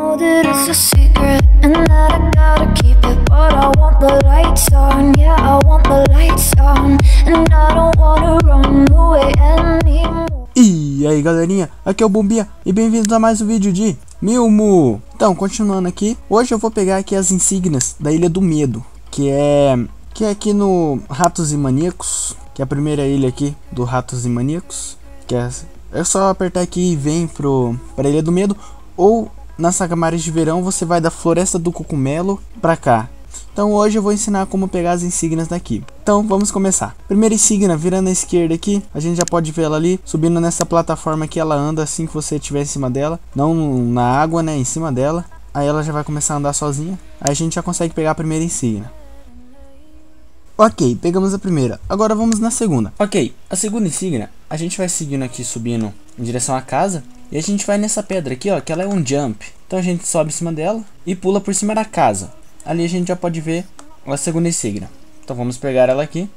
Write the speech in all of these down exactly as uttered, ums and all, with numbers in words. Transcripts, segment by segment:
know that it's a secret and that I gotta keep it, but I want the lights on, yeah, I want the lights on, and I don't wanna run away anymore. E aí galerinha, aqui é o Bombinha e bem-vindos a mais um vídeo de Milmo. Então, continuando aqui, hoje eu vou pegar aqui as insígnias da Ilha do Medo, que é que é aqui no Ratos e Maníacos, que é a primeira ilha aqui do Ratos e Maníacos, que é, é só apertar aqui e vem pro para a Ilha do Medo, ou na Saga Mares de Verão você vai da Floresta do Cogumelo pra cá. Então hoje eu vou ensinar como pegar as insígnias daqui. Então vamos começar. Primeira insígnia, virando à esquerda aqui, a gente já pode ver ela ali, subindo nessa plataforma que ela anda assim que você estiver em cima dela. Não na água, né, em cima dela. Aí ela já vai começar a andar sozinha. Aí a gente já consegue pegar a primeira insígnia. Ok, pegamos a primeira. Agora vamos na segunda. Ok, a segunda insígnia, a gente vai seguindo aqui, subindo em direção à casa. E a gente vai nessa pedra aqui, ó, que ela é um jump. Então a gente sobe em cima dela e pula por cima da casa. Ali a gente já pode ver a segunda insígnia. Então vamos pegar ela aqui.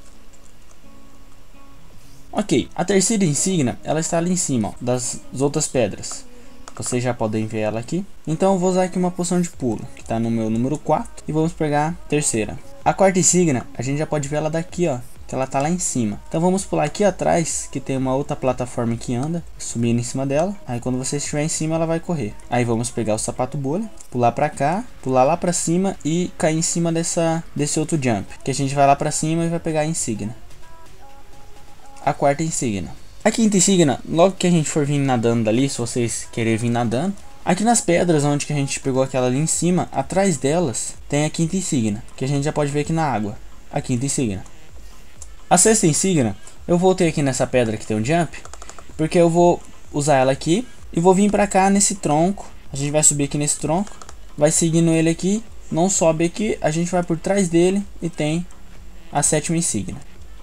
Ok, a terceira insígnia, ela está ali em cima, ó, das outras pedras. Vocês já podem ver ela aqui. Então eu vou usar aqui uma poção de pulo, que está no meu número quatro. E vamos pegar a terceira. A quarta insígnia, a gente já pode ver ela daqui, ó, que ela tá lá em cima. Então vamos pular aqui atrás, que tem uma outra plataforma que anda, subindo em cima dela. Aí quando você estiver em cima, ela vai correr. Aí vamos pegar o sapato bolha, pular pra cá, pular lá pra cima e cair em cima dessa, desse outro jump, que a gente vai lá pra cima e vai pegar a insígnia. A quarta insígnia. A quinta insígnia, logo que a gente for vir nadando dali, se vocês querem vir nadando, aqui nas pedras onde que a gente pegou aquela ali em cima, atrás delas tem a quinta insígnia, que a gente já pode ver aqui na água. A quinta insígnia. A sexta insígnia, eu voltei aqui nessa pedra que tem um jump, porque eu vou usar ela aqui e vou vir pra cá nesse tronco. A gente vai subir aqui nesse tronco, vai seguindo ele aqui, não sobe aqui, a gente vai por trás dele e tem a sétima insígnia.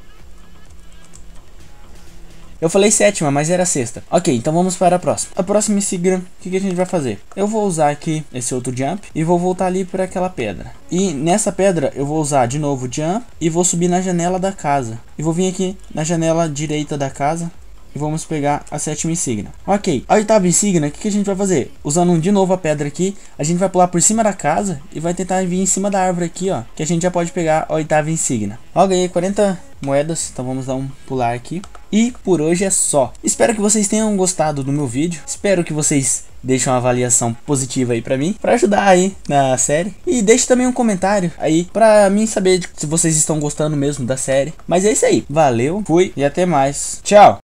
Eu falei sétima, mas era sexta. Ok, então vamos para a próxima. A próxima insígnia, o que, que a gente vai fazer? Eu vou usar aqui esse outro jump e vou voltar ali para aquela pedra. E nessa pedra eu vou usar de novo o jump e vou subir na janela da casa. E vou vir aqui na janela direita da casa e vamos pegar a sétima insígnia. Ok, a oitava insígnia, o que, que a gente vai fazer? Usando de novo a pedra aqui, a gente vai pular por cima da casa e vai tentar vir em cima da árvore aqui, ó, que a gente já pode pegar a oitava insígnia. Ó, ganhei quarenta moedas, então vamos dar um pular aqui. E por hoje é só. Espero que vocês tenham gostado do meu vídeo. Espero que vocês deixem uma avaliação positiva aí pra mim, pra ajudar aí na série. E deixe também um comentário aí pra mim saber se vocês estão gostando mesmo da série. Mas é isso aí. Valeu, fui e até mais. Tchau!